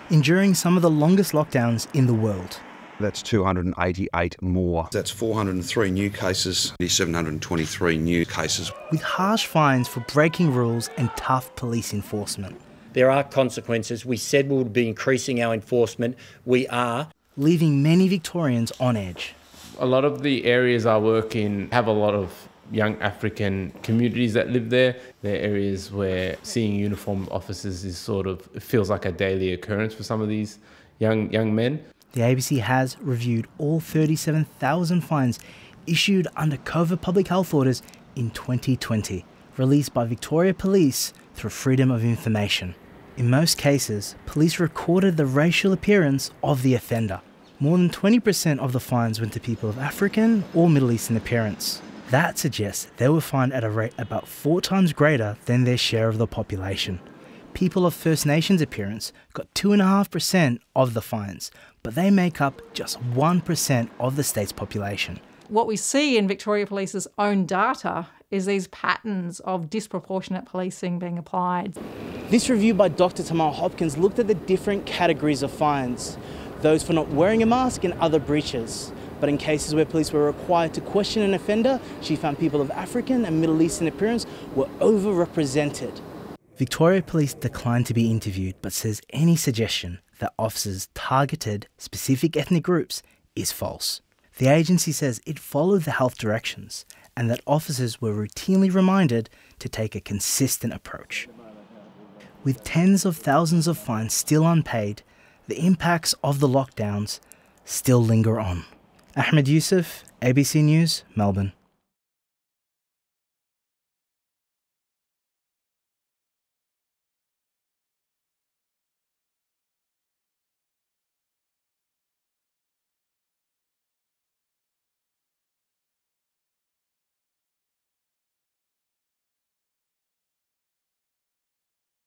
enduring some of the longest lockdowns in the world. That's 288 more. That's 403 new cases, 723 new cases. With harsh fines for breaking rules and tough police enforcement. There are consequences. We said we would be increasing our enforcement. We are. Leaving many Victorians on edge. A lot of the areas I work in have a lot of young African communities that live there. They're areas where seeing uniformed officers is it feels like a daily occurrence for some of these young men. The ABC has reviewed all 37,000 fines issued under COVID public health orders in 2020, released by Victoria Police through Freedom of Information. In most cases, police recorded the racial appearance of the offender. More than 20% of the fines went to people of African or Middle Eastern appearance. That suggests they were fined at a rate about 4 times greater than their share of the population. People of First Nations appearance got 2.5% of the fines, but they make up just 1% of the state's population. What we see in Victoria Police's own data is these patterns of disproportionate policing being applied. This review by Dr. Tamar Hopkins looked at the different categories of fines, those for not wearing a mask and other breaches. But in cases where police were required to question an offender, she found people of African and Middle Eastern appearance were overrepresented. Victoria Police declined to be interviewed, but says any suggestion that officers targeted specific ethnic groups is false. The agency says it followed the health directions and that officers were routinely reminded to take a consistent approach. With tens of thousands of fines still unpaid, the impacts of the lockdowns still linger on. Ahmed Yusuf, ABC News, Melbourne.